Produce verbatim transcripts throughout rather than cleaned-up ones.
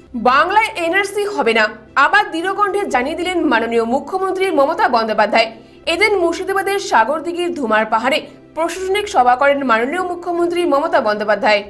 বাংলায় এনআরসি হবে না, আবার দৃঢ়কণ্ঠে জানিয়ে দিলেন মাননীয় মুখ্যমন্ত্রী মমতা বন্দ্যোপাধ্যায়। এদিন মুর্শিদাবাদের সাগরদিঘির ধুমার পাহাড়ে প্রশাসনিক সভা করেন মাননীয় মুখ্যমন্ত্রী মমতা বন্দ্যোপাধ্যায়।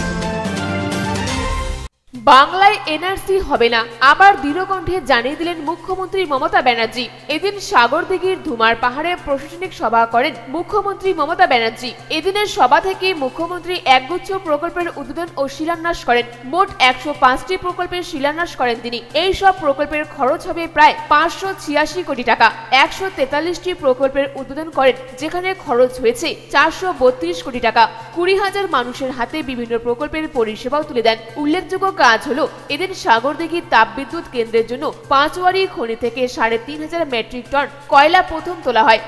বাংলায় এনআরসি হবে না, আবার দৃঢ়কণ্ঠে জানিয়ে দিলেন মুখ্যমন্ত্রী মমতা ব্যানার্জি। এদিন সাগরদিঘির ধুমার পাহাড়ে প্রশাসনিক সভা করেন মুখ্যমন্ত্রী মমতা ব্যানার্জি। এদিনের সভা থেকে মুখ্যমন্ত্রী একগুচ্ছ প্রকল্পের উদ্বোধন ও শিলান্যাস করেন। মোট একশো পাঁচটি প্রকল্পের শিলান্যাস করেন তিনি। এই সব প্রকল্পের খরচ হবে প্রায় পাঁচশো ছিয়াশি কোটি টাকা। একশো তেতাল্লিশটি প্রকল্পের উদ্বোধন করেন, যেখানে খরচ হয়েছে চারশো বত্রিশ কোটি টাকা। কুড়ি হাজার মানুষের হাতে বিভিন্ন প্রকল্পের পরিষেবাও তুলে দেন। উল্লেখযোগ্য কাজ হলো, এদিন সাগরদিঘি তাপবিদ্যুৎ কেন্দ্রের জন্য পাঁচওয়ারি খনি থেকে সাড়ে তিন হাজার মেট্রিক টন কয়লা প্রথম তোলা হয়।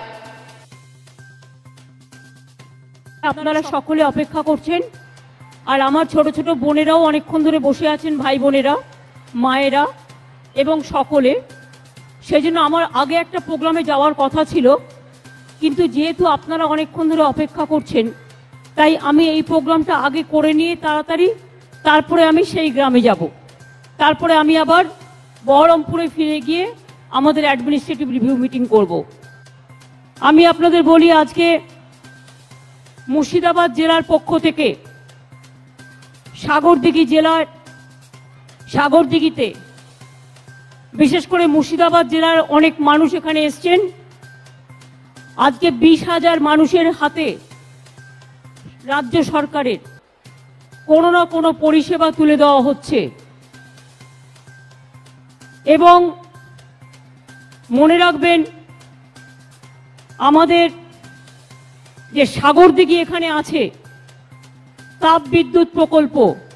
আপনারা সকলে অপেক্ষা করছেন, আর আমার ছোট ছোট বোনেরাও অনেকক্ষণ ধরে বসে আছেন, ভাই বোনেরা, মায়েরা এবং সকলে। সেই জন্য আমার আগে একটা প্রোগ্রামে যাওয়ার কথা ছিল, কিন্তু যেহেতু আপনারা অনেকক্ষণ ধরে অপেক্ষা করছেন, তাই আমি এই প্রোগ্রামটা আগে করে নিয়ে তাড়াতাড়ি তারপরে আমি সেই গ্রামে যাব। তারপরে আমি আবার বহরমপুরে ফিরে গিয়ে আমাদের অ্যাডমিনিস্ট্রেটিভ রিভিউ মিটিং করব। আমি আপনাদের বলি, আজকে মুর্শিদাবাদ জেলার পক্ষ থেকে সাগরদিঘি জেলার সাগরদিঘিতে বিশেষ করে মুর্শিদাবাদ জেলার অনেক মানুষ এখানে এসছেন। আজকে বিশ হাজার মানুষের হাতে রাজ্য সরকারের কোনো না কোনো পরিষেবা তুলে দেওয়া হচ্ছে। এবং মনে রাখবেন, আমাদের যে সাগরদিঘি এখানে আছে তাপ বিদ্যুৎ প্রকল্প,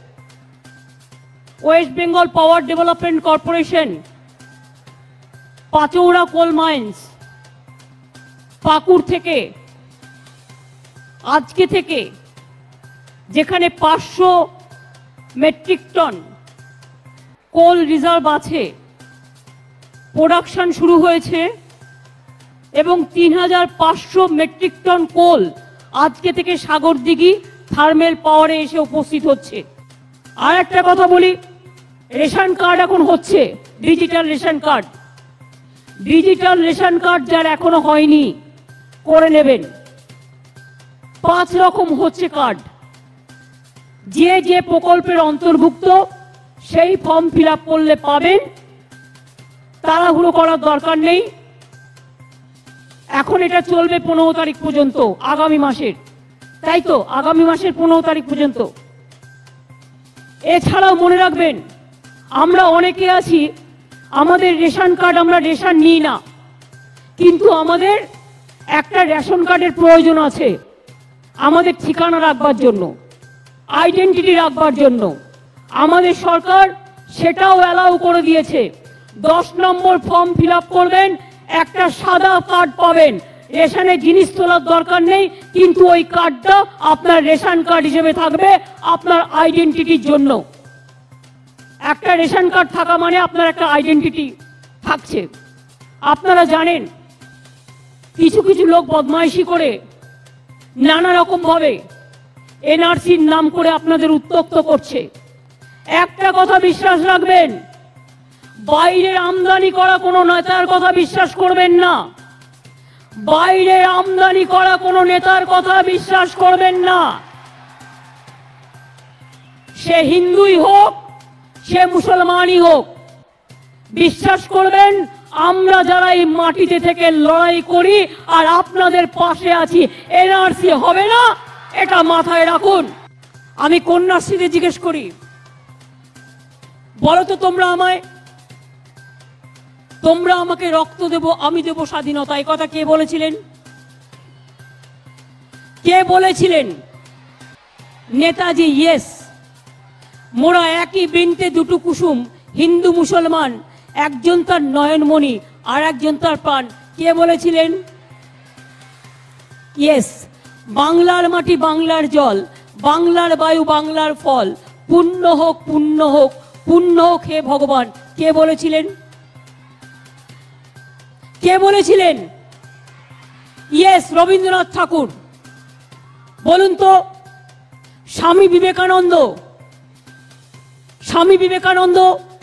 West Bengal Power Development Corporation, Pachwara coal mines, Pakur থেকে আজকে থেকে যেখানে পাঁচশো মেট্রিক টন কোল রিজার্ভ আছে, প্রোডাকশন শুরু হয়েছে এবং তিন হাজার পাঁচশো মেট্রিক টন কোল আজকে থেকে সাগরদিঘি থার্মেল পাওয়ারে এসে উপস্থিত হচ্ছে। আর একটা কথা বলি, রেশন কার্ড এখন হচ্ছে digital ration card. Digital ration card যার এখনো হয়নি করে নেবেন। পাঁচ রকম হচ্ছে কার্ড, যে যে প্রকল্পের অন্তর্ভুক্ত সেই ফর্ম ফিল আপ করলে পাবেন। তাড়াহুড়ো করার দরকার নেই। এখন এটা চলবে পনেরো তারিখ পর্যন্ত, আগামী মাসের, তাই তো আগামী মাসের পনেরো তারিখ পর্যন্ত। এছাড়াও মনে রাখবেন, আমরা অনেকে আছি আমাদের রেশন কার্ড আমরা রেশন নিই না, কিন্তু আমাদের একটা রেশন কার্ডের প্রয়োজন আছে আমাদের ঠিকানা রাখবার জন্য, আইডেন্টিটি রাখবার জন্য। আমাদের সরকার সেটাও অ্যালাউ করে দিয়েছে। দশ নম্বর ফর্ম ফিল আপ করবেন, একটা সাদা কার্ড পাবেন। রেশনে জিনিস তোলার দরকার নেই, কিন্তু ওই কার্ডটা আপনার রেশন কার্ড হিসেবে থাকবে আপনার আইডেন্টিটির জন্য। একটা রেশন কার্ড থাকা মানে আপনার একটা আইডেন্টিটি থাকছে। আপনারা জানেন, কিছু কিছু লোক বদমাইশি করে নানা রকম ভাবে এনআরসির নাম করে আপনাদের উত্ত্যক্ত করছে। একটা কথা বিশ্বাস রাখবেন, বাইরের আমদানি করা কোনো নেতার কথা বিশ্বাস করবেন না। বাইরের আমদানি করা কোনো নেতার কথা বিশ্বাস করবেন না। সে হিন্দুই হোক, সে মুসলমানই হোক, বিশ্বাস করবেন আমরা যারা এই মাটিতে থেকে লড়াই করি আর আপনাদের পাশে আছি, এনআরসি হবে না, এটা মাথায় রাখুন। আমি কন্যাশ্রীতে জিজ্ঞেস করি, বলো তো তোমরা আমায় তোমরা আমাকে রক্ত দেব, আমি দেব স্বাধীনতা, এই কথা কে বলেছিলেন? কে বলেছিলেন? নেতাজি। ইয়েস, মোরা একই বৃন্তে দুটো কুসুম, হিন্দু মুসলমান, একজন তার নয়নমণি আর একজন তার প্রাণ। কে বলেছিলেন? ইয়েস, বাংলার মাটি বাংলার জল, বাংলার বায়ু বাংলার ফল, পুণ্য হোক পুণ্য হোক পুণ্য হোক হে ভগবান। কে বলেছিলেন? কে বলেছিলেন? ইয়েস, রবীন্দ্রনাথ ঠাকুর। বলুন তো, স্বামী বিবেকানন্দ স্বামী বিবেকানন্দ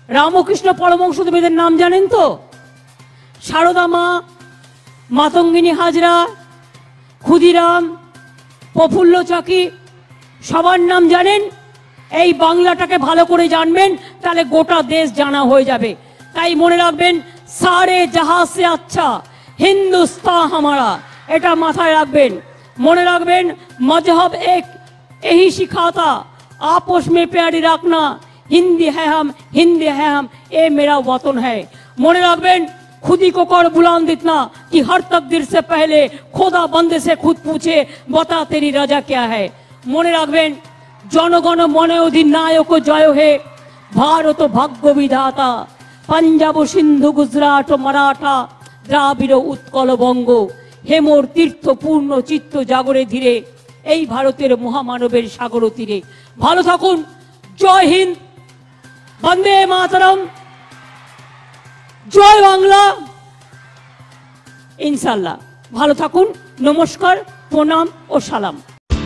রামকৃষ্ণ পরমহংসদেবের নাম জানেন তো? সারদা মা, মাতঙ্গিনী হাজরা, ক্ষুদিরাম, প্রফুল্ল চাকি, সবার নাম জানেন? এই বাংলাটাকে ভালো করে জানবেন, তাহলে গোটা দেশ জানা হয়ে যাবে। তাই মনে রাখবেন, সারে জাহাঁ সে আচ্ছা হিন্দুস্তান হামারা, এটা মাথায় রাখবেন। মনে রাখবেন, মজহব এক यही सिखाता आपस में प्यारी रखना, हिंदी है हम हिंदी है हम, ये मेरा वतन है। मने रखबेन, खुदी को कर बुलंद इतना कि हर तकदीर से पहले खुदा बंदे से खुद पूछे बता तेरी रजा क्या है। मने रखबेन, जनगण मने अधिनायक जय हे, भारत भाग्य विधाता, पंजाब सिंधु गुजराट मराठा द्राविड़ उत्कल बंग, हेमोर तीर्थ पूर्ण चित्त जागरे धीरे এই ভারতের মহামানবের সাগর তীরে। ভালো থাকুন, জয় হিন্দ, বন্দে মাতরম, জয় বাংলা, ইনশাআল্লাহ। ভালো থাকুন, নমস্কার, প্রণাম ও সালাম।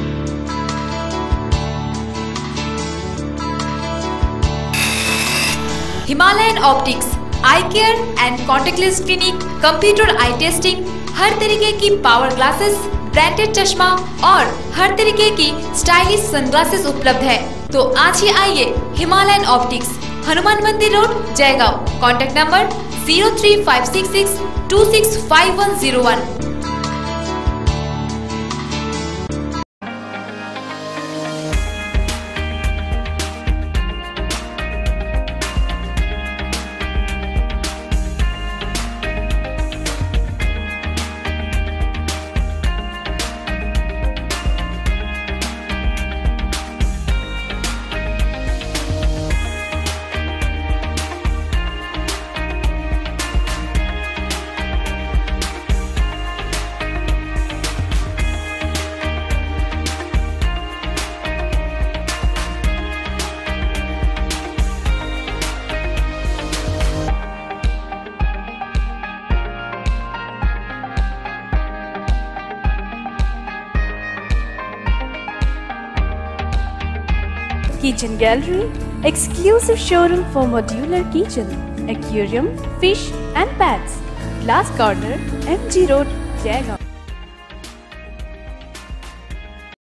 Himalayan optics eye care and contact lens clinic, computer eye testing, हर तरीके की पावर ग्लासेस, ब्रांडेड चश्मा और हर तरीके की स्टाइलिश सनग्लासेस उपलब्ध है। तो आज ही आइए Himalayan optics, Hanuman Mandir road, Jaigaon. Contact number zero three five six six two six five one zero one. Kitchen Gallery, exclusive showroom for modular kitchen, aquarium, fish and pets. Glass Corner, M G Road, Jaigaon.